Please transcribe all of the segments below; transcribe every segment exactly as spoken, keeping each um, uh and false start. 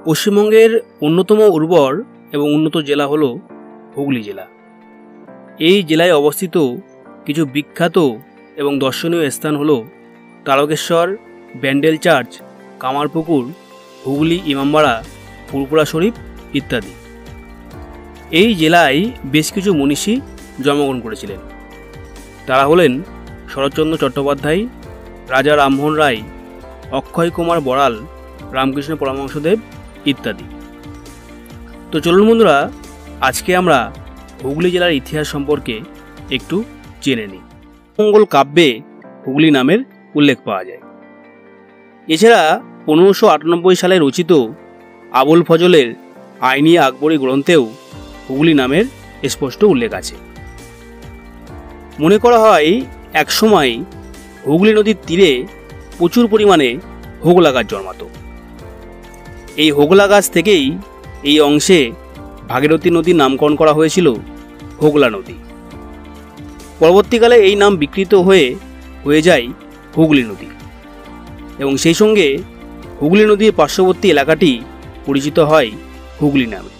পশ্চিমবঙ্গের অন্যতম উর্বর এবং উন্নত জেলা হল হুগলি জেলা। এই জেলায় অবস্থিত কিছু বিখ্যাত এবং দর্শনীয় স্থান হল তারকেশ্বর, ব্যান্ডেল চার্চ, কামারপুকুর, হুগলি ইমামবাড়া, ফুরফুরা শরীফ ইত্যাদি। এই জেলায় বেশ কিছু মনীষী জন্মগ্রহণ করেছিলেন। তারা হলেন শরৎচন্দ্র চট্টোপাধ্যায়, রাজা রামমোহন রায়, অক্ষয় কুমার বড়াল, রামকৃষ্ণ পরমহংসদেব ইত্যাদি। তো চলুন বন্ধুরা, আজকে আমরা হুগলি জেলার ইতিহাস সম্পর্কে একটু জেনে নিই। মঙ্গল কাব্যে হুগলি নামের উল্লেখ পাওয়া যায়। এছাড়া পনেরোশো আটানব্বই সালে রচিত আবুল ফজলের আইনি আকবরী গ্রন্থেও হুগলি নামের স্পষ্ট উল্লেখ আছে। মনে করা হয় একসময় হুগলি নদীর তীরে প্রচুর পরিমাণে হোগলা গাছ জন্মাত। এই হোগলা গাছ থেকেই এই অংশে ভাগীরথী নদীর নামকরণ করা হয়েছিল হোগলা নদী। পরবর্তীকালে এই নাম বিকৃত হয়ে হয়ে যায় হুগলি নদী এবং সেই সঙ্গে হুগলি নদীর পার্শ্ববর্তী এলাকাটি পরিচিত হয় হুগলি নামে।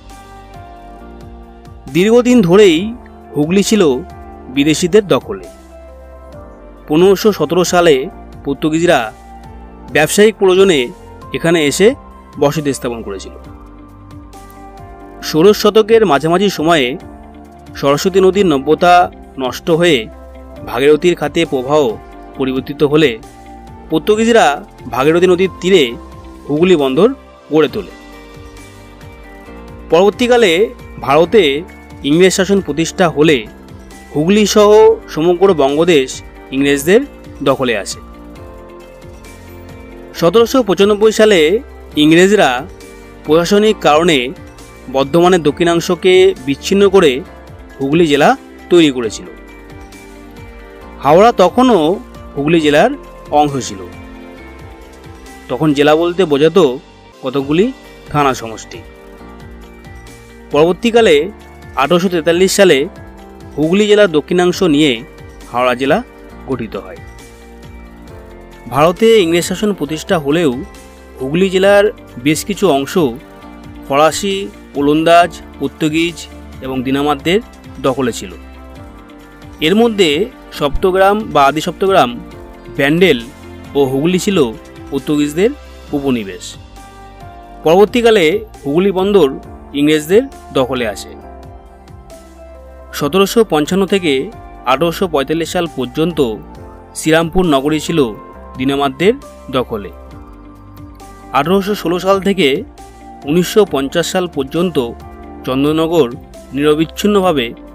দীর্ঘদিন ধরেই হুগলি ছিল বিদেশিদের দখলে। পনেরোশো সতেরো সালে পর্তুগিজরা ব্যবসায়িক প্রয়োজনে এখানে এসে বসতি স্থাপন করেছিল। ষোড়শ শতকের মাঝামাঝি সময়ে সরস্বতী নদীর নব্যতা নষ্ট হয়ে ভাগীরথীর খাতে প্রবাহ পরিবর্তিত হলে পর্তুগিজরা ভাগীরথী নদীর তীরে হুগলি বন্দর গড়ে তোলে। পরবর্তীকালে ভারতে ইংরেজ শাসন প্রতিষ্ঠা হলে হুগলি সহ সমগ্র বঙ্গদেশ ইংরেজদের দখলে আসে। সতেরোশো পঁচানব্বই সালে ইংরেজরা প্রশাসনিক কারণে বর্ধমানের দক্ষিণাংশকে বিচ্ছিন্ন করে হুগলি জেলা তৈরি করেছিল। হাওড়া তখনও হুগলি জেলার অংশ ছিল। তখন জেলা বলতে বোঝাতো কতগুলি থানা সমষ্টি। পরবর্তীকালে আঠারোশো তেতাল্লিশ সালে হুগলি জেলার দক্ষিণাংশ নিয়ে হাওড়া জেলা গঠিত হয়। ভারতে ইংরেজ শাসন প্রতিষ্ঠা হলেও হুগলি জেলার বেশ কিছু অংশ ফরাসি, ওলন্দাজ, পর্তুগিজ এবং দিনামাদদের দখলে ছিল। এর মধ্যে সপ্তগ্রাম বা আদি সপ্তগ্রাম, ব্যান্ডেল ও হুগলি ছিল পর্তুগিজদের উপনিবেশ। পরবর্তীকালে হুগলি বন্দর ইংরেজদের দখলে আসে। সতেরোশো পঞ্চান্ন থেকে আঠারোশো পঁয়তাল্লিশ সাল পর্যন্ত শ্রীরামপুর নগরী ছিল দিনামাদদের দখলে। আঠারোশো ষোলো সাল থেকে উনিশশো পঞ্চাশ সাল পর্যন্ত চন্দননগর নিরবিচ্ছিন্নভাবে